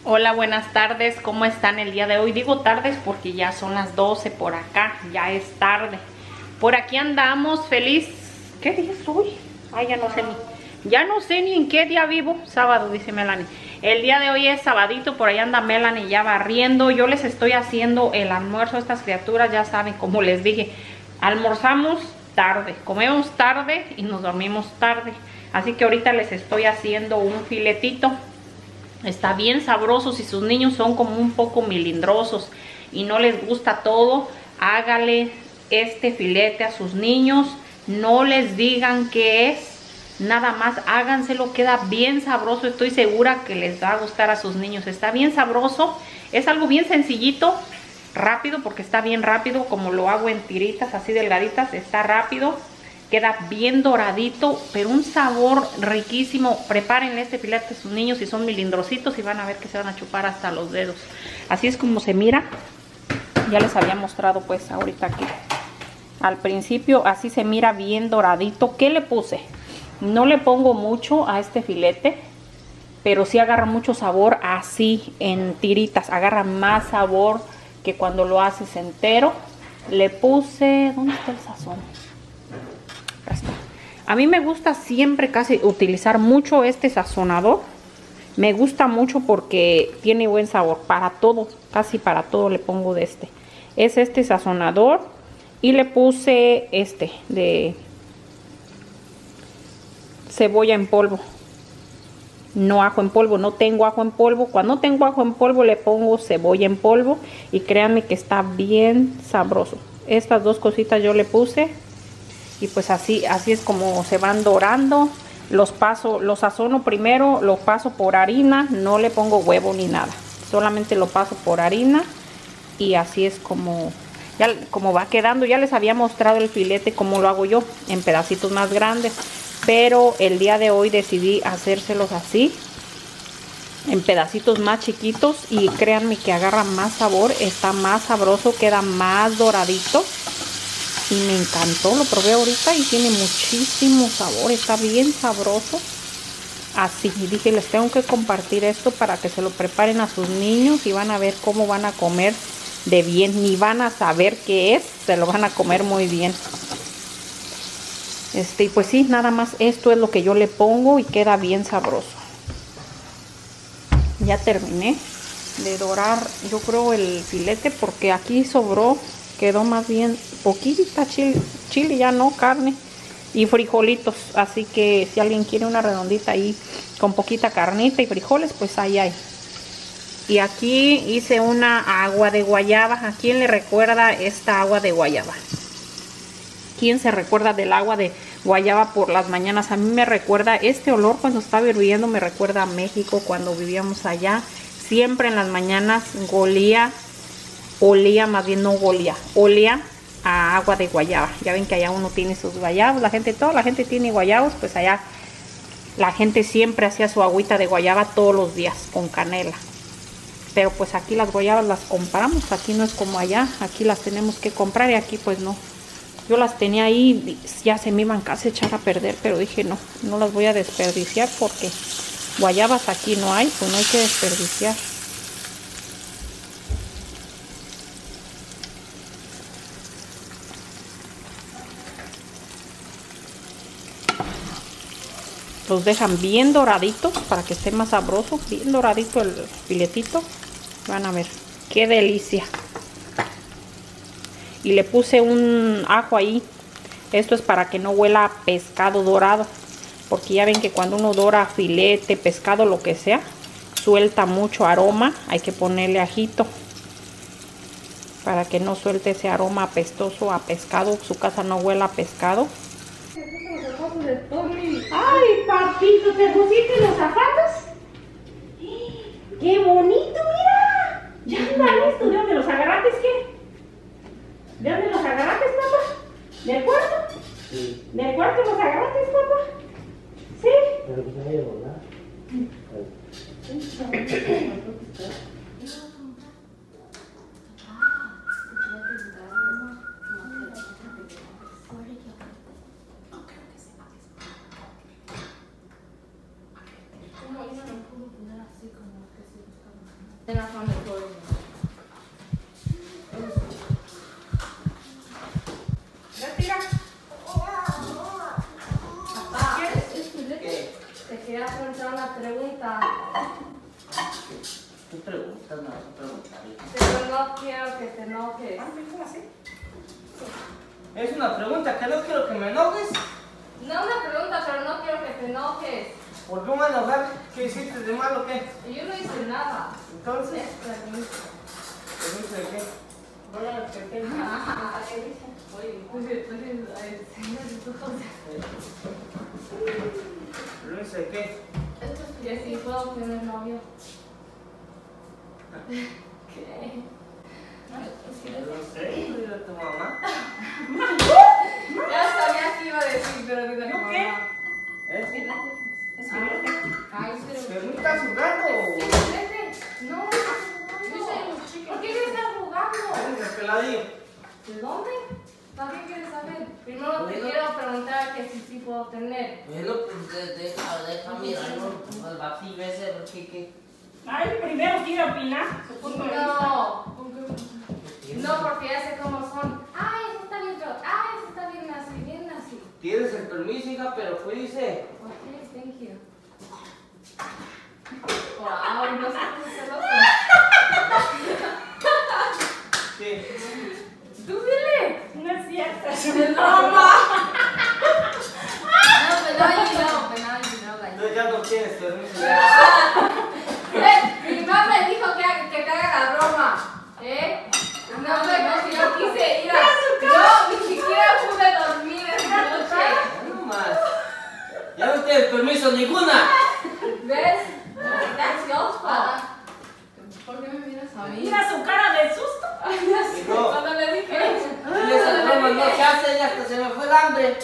Hola, buenas tardes, ¿cómo están el día de hoy? Digo tardes porque ya son las 12 por acá, ya es tarde. Por aquí andamos feliz. ¿Qué día es hoy? Ay, ya no sé ni en qué día vivo. Sábado, dice Melanie. El día de hoy es sabadito, por ahí anda Melanie ya barriendo. Yo les estoy haciendo el almuerzo a estas criaturas, ya saben, como les dije, almorzamos tarde, comemos tarde y nos dormimos tarde. Así que ahorita les estoy haciendo un filetito. Está bien sabroso. Si sus niños son como un poco melindrosos y no les gusta todo, hágale este filete a sus niños. No les digan qué es, nada más háganselo, queda bien sabroso. Estoy segura que les va a gustar a sus niños. Está bien sabroso, es algo bien sencillito, rápido, porque está bien rápido, como lo hago en tiritas así delgaditas, está rápido. Queda bien doradito, pero un sabor riquísimo. Prepárenle este filete a sus niños si son melindrositos y van a ver que se van a chupar hasta los dedos. Así es como se mira. Ya les había mostrado pues ahorita aquí. Al principio así se mira bien doradito. ¿Qué le puse? No le pongo mucho a este filete, pero sí agarra mucho sabor así en tiritas. Agarra más sabor que cuando lo haces entero. Le puse... ¿Dónde está el sazón? A mí me gusta siempre casi utilizar mucho este sazonador. Me gusta mucho porque tiene buen sabor. Para todo, casi para todo le pongo de este. Es este sazonador. Y le puse este de cebolla en polvo. No ajo en polvo, no tengo ajo en polvo. Cuando tengo ajo en polvo le pongo cebolla en polvo. Y créanme que está bien sabroso. Estas dos cositas yo le puse. Y pues así es como se van dorando. Los sazono primero, lo paso por harina, no le pongo huevo ni nada. Solamente lo paso por harina y así es como va quedando. Ya les había mostrado el filete como lo hago yo, en pedacitos más grandes. Pero el día de hoy decidí hacérselos así, en pedacitos más chiquitos. Y créanme que agarra más sabor, está más sabroso, queda más doradito. Y me encantó, lo probé ahorita y tiene muchísimo sabor, está bien sabroso. Así, y dije, les tengo que compartir esto para que se lo preparen a sus niños y van a ver cómo van a comer de bien. Ni van a saber qué es, se lo van a comer muy bien. Y pues sí, nada más esto es lo que yo le pongo y queda bien sabroso. Ya terminé de dorar, yo creo, el filete porque aquí sobró. Quedó más bien poquita chile, ya no, carne y frijolitos. Así que si alguien quiere una redondita ahí con poquita carnita y frijoles, pues ahí hay. Y aquí hice una agua de guayaba. ¿A quién le recuerda esta agua de guayaba? ¿Quién se recuerda del agua de guayaba por las mañanas? A mí me recuerda este olor cuando estaba hirviendo, me recuerda a México cuando vivíamos allá. Siempre en las mañanas olía a agua de guayaba. Ya ven que allá uno tiene sus guayabos, toda la gente tiene guayabos, pues allá la gente siempre hacía su agüita de guayaba todos los días con canela. Pero pues aquí las guayabas las compramos, aquí no es como allá, aquí las tenemos que comprar y aquí pues no. Yo las tenía ahí, ya se me iban casi a echar a perder, pero dije no las voy a desperdiciar porque guayabas aquí no hay, pues no hay que desperdiciar. Los dejan bien doraditos para que esté más sabroso, bien doradito el filetito. Van a ver qué delicia. Y le puse un ajo ahí. Esto es para que no huela a pescado dorado, porque ya ven que cuando uno dora filete, pescado, lo que sea, suelta mucho aroma. Hay que ponerle ajito para que no suelte ese aroma apestoso a pescado, su casa no huela a pescado. ¡Ay, papito! ¿Te pusiste los zapatos? ¡Qué bonito! ¡Mira! ¡Ya anda listo! ¿De dónde los agarraste? ¿Qué? ¿De dónde los agarraste, papá? ¿Del cuarto? Sí. ¿Del cuarto los agarraste, papá? ¿Sí? Pero pues ahí, ¿verdad? then I found the toy. Retira. Papá, te quería preguntar una pregunta. ¿Qué preguntas me vas a preguntar? Pero no quiero que te enojes. ¿Cómo así? Es una pregunta que no quiero que me enojes. No una pregunta, pero no quiero que te enojes. ¿Por qué me voy a enojar? ¿Qué hiciste de malo o qué? Yo no hice nada. Entonces, Es permiso. ¿permiso de qué? Voy a los pequeños. ¿Qué dicen? Oye, ¿Permiso de qué? que si puedo tener novio. ¿Qué? No sé, dile a tu mamá. Ya sabía que iba a decir, pero dile a tu mamá. ¿Eh? Ay, ¿Pero no estás jugando? No, ¿por qué no estás jugando? Venga, peladillo. ¿De dónde? ¿También quieres saber? Primero te quiero preguntar que si sí puedo tener. Bueno, pues deja mirarlo. Pues va así, ves, ¿qué? Ay, primero quiero opinar. Su punto de vista. No, porque ya sé cómo son. Ay, eso está bien, pero eso está bien así, bien así. Tienes el permiso, hija, pero fuiste. Ok, thank you. Wow, no sé cómo celoso. Sí. Tú dile. No es cierto. No, but now you know, like. Entonces ya no tienes permiso. Mi mamá me dijo que te haga la broma, No, si yo quise ir a... Yo ni siquiera pude dormir esa noche. No más. Ya no tienes permiso ninguna. ¿Ves? That's your fault. ¿Por qué me miras a mí? Mira su cara de susto. No. Cuando le dije eso. Y esas bromas no se hacen y hasta se me fue el hambre.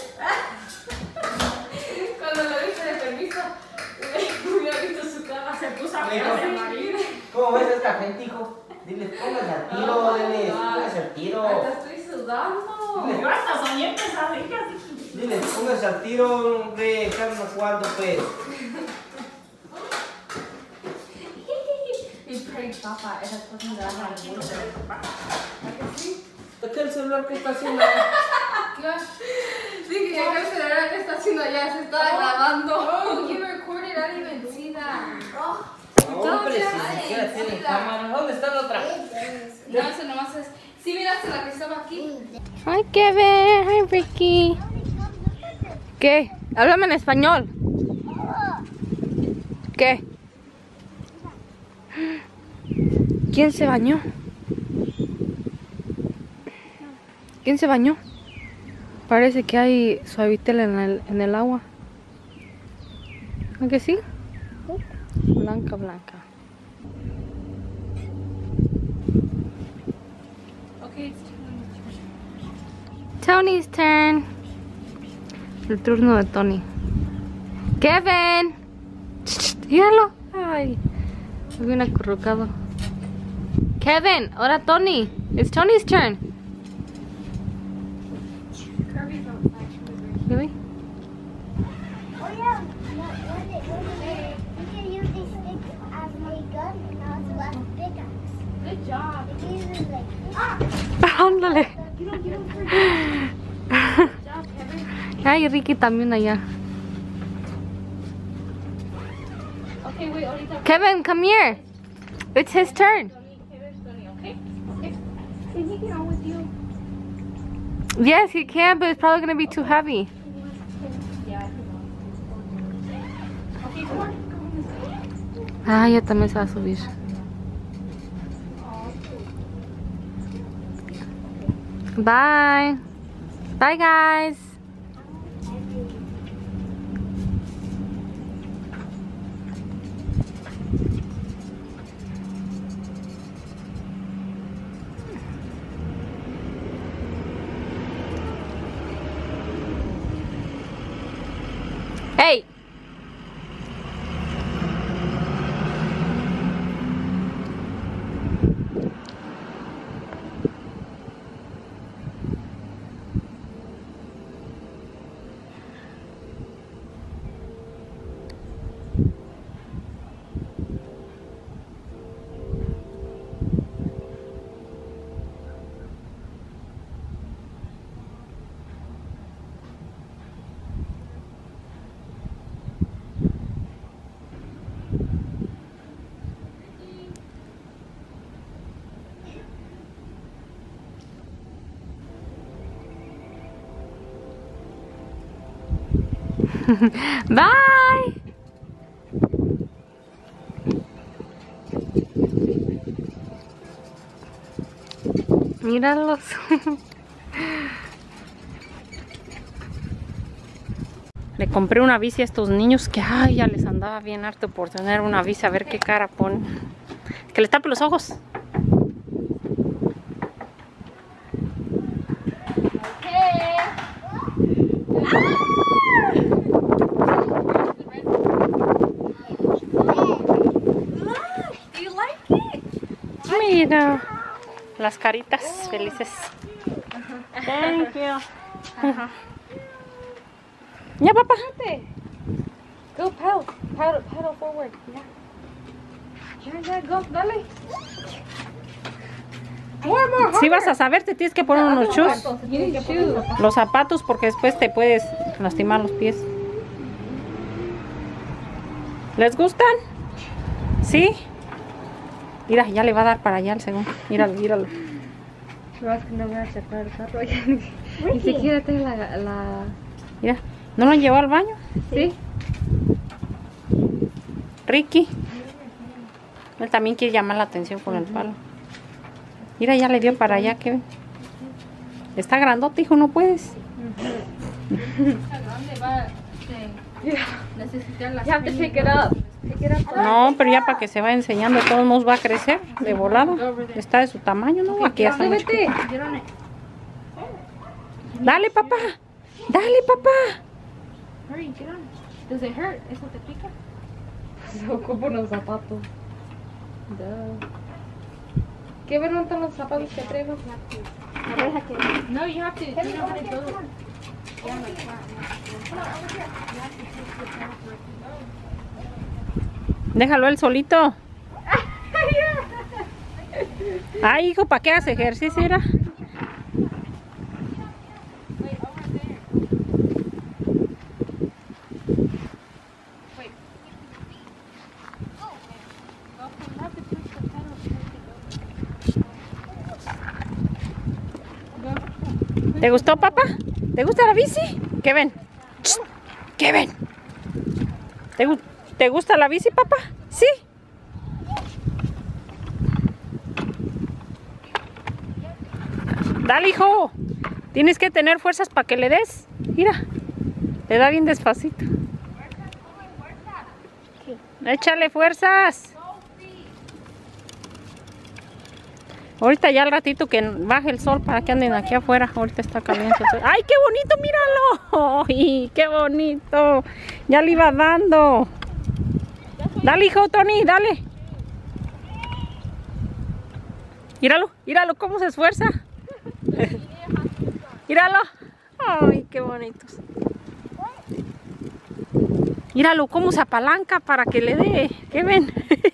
Cuando le dije de permiso, hubiera visto su cara. Se puso a Mijo. mirar de marido. ¿Cómo ves esta gente, hijo? Dile, póngase al tiro, dile, póngase al tiro. Hasta estoy sudando. Yo hasta soñé pesadillas. Dile, póngase al tiro, hombre, estamos jugando, pues. Y pray, papá, esas cosas me dan mucho. ¿A que sí? ¿De qué el celular que está haciendo? Sí, que ya que el celular que está haciendo ya se está grabando. Oh, you recorded, I didn't even see that. Hombre, si siquiera tiene cámara. ¿Dónde está la otra? No, eso nomás es... ¿Sí miraste la que estaba aquí? Hi Kevin, hi Ricky. ¿Qué? Háblame en español. ¿Qué? ¿Quién se bañó? ¿Quién se bañó? Parece que hay suavitel en el agua. ¿A que sí? Blanca, blanca. Okay, Tony's turn. El turno de Tony. Kevin. Dígalo. Ay, me viene acurrucado. Kevin, ahora Tony. It's Tony's turn. Really? Oh yeah, we can use these sticks as a gun and also as a pickaxe. good job. We can use it like Ándale. Good job, Kevin. Ay, Ricky también allá. Okay, wait, ahorita. Kevin, come here. It's his turn. Kevin's Tony, okay? Can he get on with you? Yes, he can, but it's probably going to be too heavy. Yeah, I can. Okay, come on. Ah, ya también se va a subir. Bye. Bye, guys. Hey. Bye. Míralos. Le compré una bici a estos niños que ay, ya les andaba bien harto por tener una bici. A ver qué cara ponen. Que les tape los ojos. Mira, las caritas felices. Thank you. Ya, papá. Go pedal forward. Ya, go, dale. Si vas a saber, te tienes que poner unos shoes. Los zapatos, porque después te puedes lastimar los pies. ¿Les gustan? ¿Sí? Mira, ya le va a dar para allá el segundo. Míralo, míralo. No voy a sacar el carro. Ni siquiera tengo la... Mira, ¿no lo han llevado al baño? Sí. Ricky. Él también quiere llamar la atención con el palo. Mira, ya le dio para allá, Kevin. Está grandote, hijo, no puedes. You have to pick it up. No, pero ya para que se vaya enseñando, de todos modos va a crecer de volado. Está de su tamaño, ¿no? Aquí ya está muy chiquito. Dale, papá. Dale, papá. Hurry, get on. Does it hurt? ¿Eso te pica? Se ocupa unos zapatos. ¿Qué ven están los zapatos que traigo? No, you have to. You don't have to go. Déjalo él solito. Ay, hijo, ¿para qué hace ejercicio? Era. ¿Te gustó, papá? ¿Te gusta la bici? ¿Qué ven? ¿Qué ven? ¿Te gusta la bici, papá? ¿Sí? Dale, hijo. Tienes que tener fuerzas para que le des. Mira, le da bien despacito. Échale fuerzas. Ahorita ya al ratito que baje el sol para que anden aquí afuera. Ahorita está caliente. ¡Ay, qué bonito! ¡Míralo! ¡Ay, qué bonito! Ya le iba dando. Dale, hijo, Tony, dale. Míralo, míralo cómo se esfuerza. Míralo. ¡Ay, qué bonitos! Míralo cómo se apalanca para que le dé. ¿Qué ven?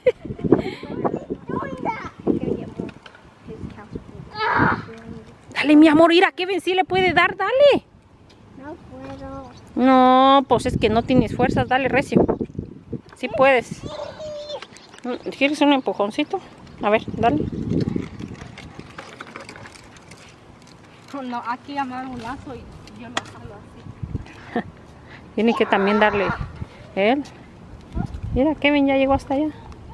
Dale, mi amor, mira, Kevin sí le puede dar, dale. No puedo. No, pues es que no tienes fuerzas, dale recio. Sí puedes. ¿Quieres un empujoncito? A ver, dale. No, aquí amarro un lazo y yo lo jalo así. Tiene que también darle él. Mira, Kevin ya llegó hasta allá.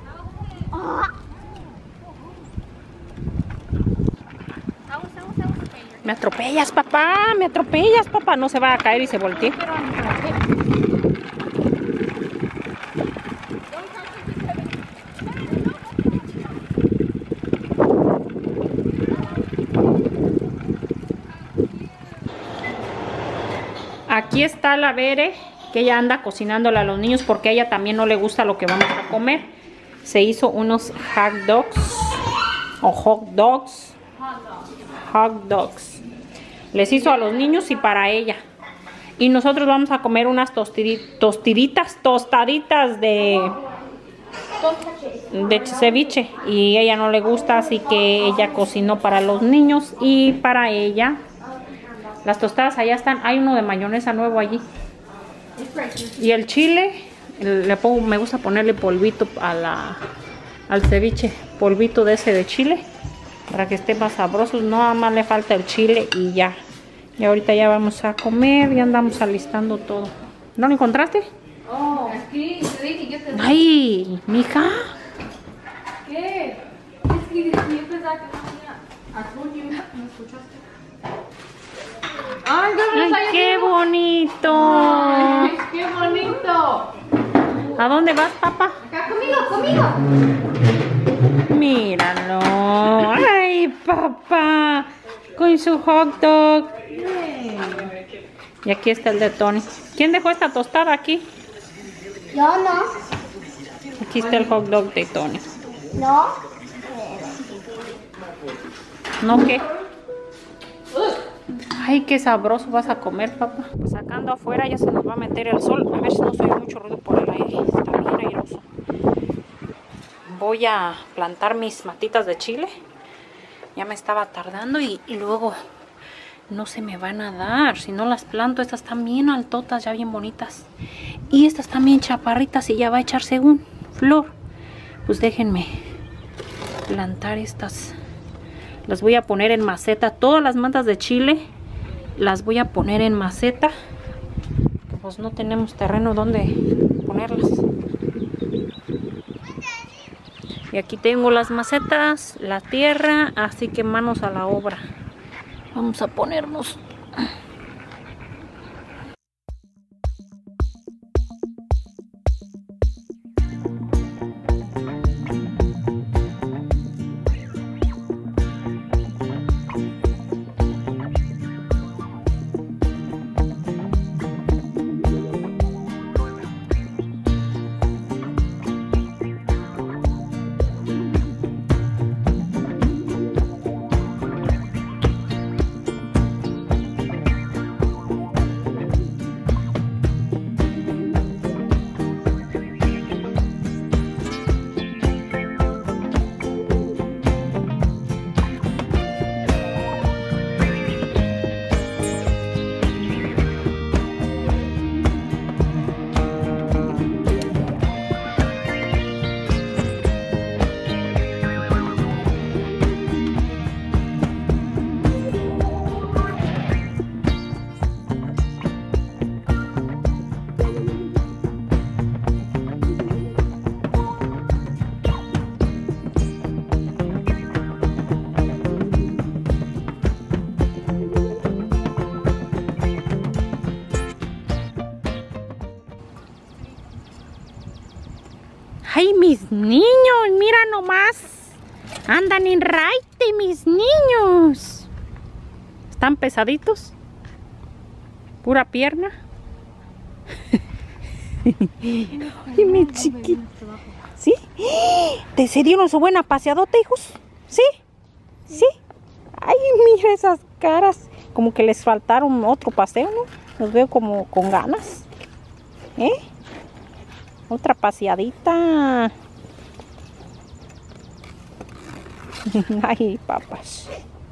Me atropellas, papá, me atropellas, papá. No se va a caer y se voltee. Aquí está la Bere, que ella anda cocinándole a los niños porque a ella también no le gusta lo que vamos a comer. Se hizo unos hot dogs o hot dogs. Hot dogs. Les hizo a los niños y para ella. Y nosotros vamos a comer unas tostaditas de ceviche. Y a ella no le gusta, así que ella cocinó para los niños y para ella. Las tostadas allá están. Hay uno de mayonesa nuevo allí. Y el chile, me gusta ponerle polvito al ceviche. Polvito de ese de chile. Para que esté más sabroso. Nada más le falta el chile y ya. Y ahorita ya vamos a comer. Ya andamos alistando todo. ¿No lo encontraste? Oh, aquí, te dije, yo te dije. Ay, mija. ¿Qué? Es que yo pensaba que no tenía azul, ¿me escuchaste? ¡Ay, Ay, qué bonito! ¡Ay, qué bonito! ¿A dónde vas, papá? Acá conmigo. Míralo. Ay, papá. Con su hot dog. Y aquí está el de Tony. ¿Quién dejó esta tostada aquí? Yo no. Aquí está el hot dog de Tony. No. ¿No qué? Ay, qué sabroso vas a comer, papá. Pues acá ando afuera, ya se nos va a meter el sol. A ver si no se oye mucho ruido por el aire. Está bien airoso. Voy a plantar mis matitas de chile. Ya me estaba tardando y luego no se me van a dar. Si no las planto, estas están bien altotas, ya bien bonitas. Y estas también chaparritas y ya va a echar según flor. Pues déjenme plantar estas. Las voy a poner en maceta. Todas las matas de chile las voy a poner en maceta. Pues no tenemos terreno donde ponerlas. Y aquí tengo las macetas, la tierra, así que manos a la obra. Vamos a ponernos. ¡Ay, mis niños! ¡Mira nomás! ¡Andan en raite, mis niños! ¿Están pesaditos? ¿Pura pierna? ¡Ay, mi chiquito! ¿Sí? ¿Te se dieron su buena paseadota, hijos? ¿Sí? ¿Sí? ¡Ay, mira esas caras! Como que les faltaron otro paseo, ¿no? Los veo como con ganas. ¿Eh? Otra paseadita. Ay, papas.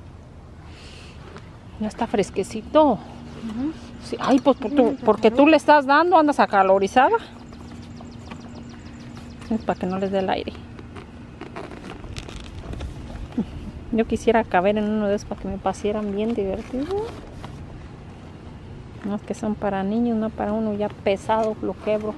Ya está fresquecito. Sí. Ay, pues porque tú le estás dando, andas acalorizada. Es para que no les dé el aire. Yo quisiera caber en uno de esos para que me pasearan bien divertido. No es que son para niños, no para uno ya pesado, lo quebro.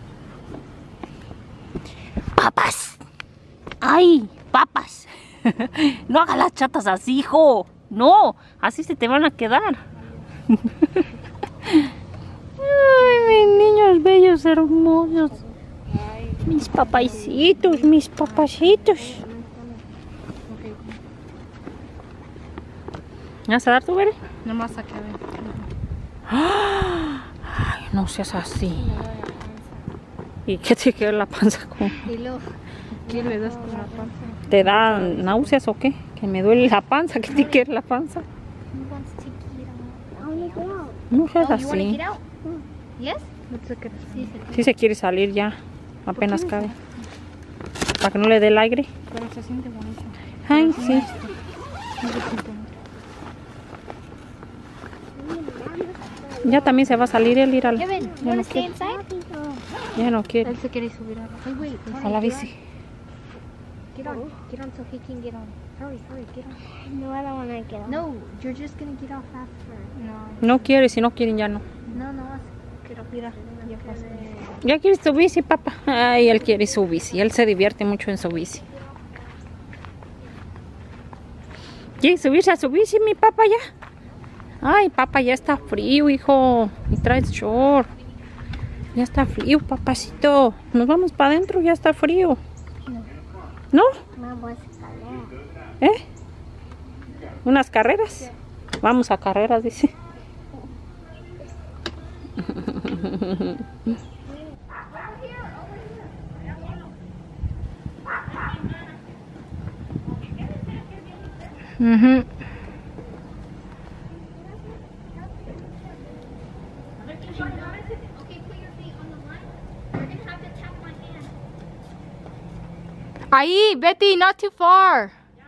¡Papas! ¡Ay, papas! No hagas las chatas así, hijo. No, así se te van a quedar. Ay, mis niños bellos, hermosos. Mis papacitos, mis papacitos. ¿Me vas a dar tu bebé? Nomás a que ver. Ay, no seas así. ¿Y qué te queda la panza con? Y luego, ¿qué le das con la panza? ¿Te da náuseas o qué? Que me duele la panza, ¿qué te quiere la panza? No seas así. Yes? No sé qué. Sí se quiere salir ya, apenas cabe. Para que no le dé el aire. Pero se siente bonito. Ay, sí. Ya también se va a salir el ir al... Kevin, you want to stay inside? Ya no quiere. Él se quiere subir a la... Hey, wait. A la bici. Get on so he can get on. Hurry, get on. No, I don't want to get on. No, you're just going to get off after. No quiere, si no quieren ya no. No. Mira, ya pasó. ¿Ya quieres tu bici, papá? Ay, él quiere su bici. Él se divierte mucho en su bici. ¿Quieres subirse a su bici, mi papá, ya? Ay, papá, ya está frío, hijo. Y traes short. Ya está frío, papacito. Nos vamos para adentro, ya está frío. ¿No? Vamos a escalar. ¿Eh? ¿Unas carreras? Vamos a carreras, dice. Ujú. Ahí, Betty, not too far.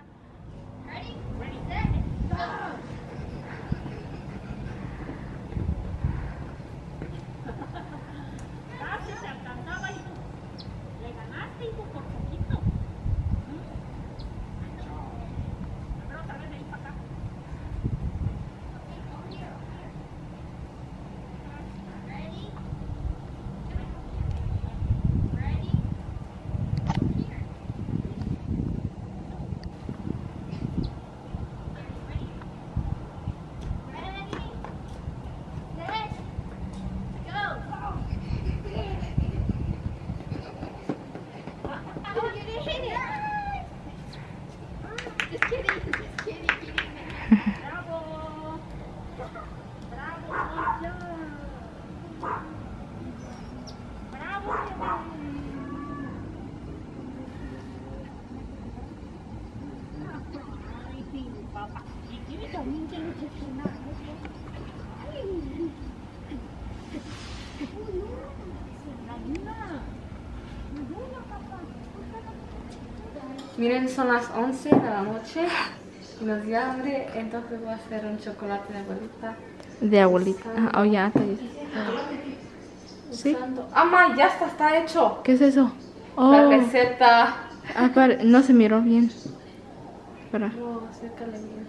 Miren, son las 11 de la noche. Y nos dio hambre, entonces voy a hacer un chocolate de abuelita. De abuelita. Oh, ya, está bien. ¿Sí? ¡Ama, ya está hecho! ¿Qué es eso? Oh, La receta. no se miró bien. Espera. No, acércale bien.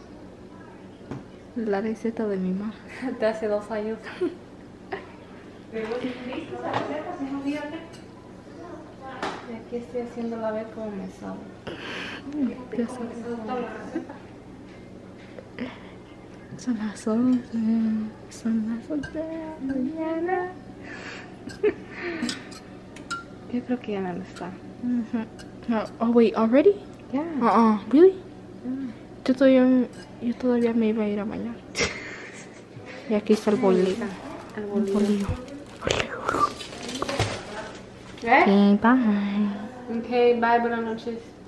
La receta de mi mamá. De hace 2 años. Y aquí estoy haciéndola a ver cómo me sale. Son las 11. Son las 11 de la mañana. Yo creo que ya no está. Oh, wait, already? Yeah. Really? Yo todavía me iba a ir a bañar. Y aquí está el bolillo. El bolillo. Okay, bye. Ok, bye, buenas noches.